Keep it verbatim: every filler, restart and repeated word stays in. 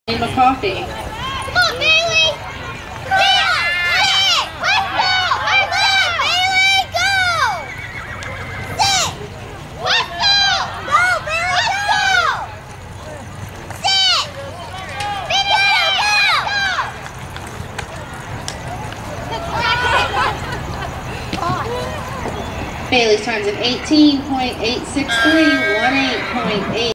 McCoffey. Come on, Bailey! Come on! Sit! Let's go! Let's go, Bailey! Go! Sit! Let's go! Go, Bailey! Go! Sit! Video, go! Bailey's time's an eighteen point eight six three, one eight point eight.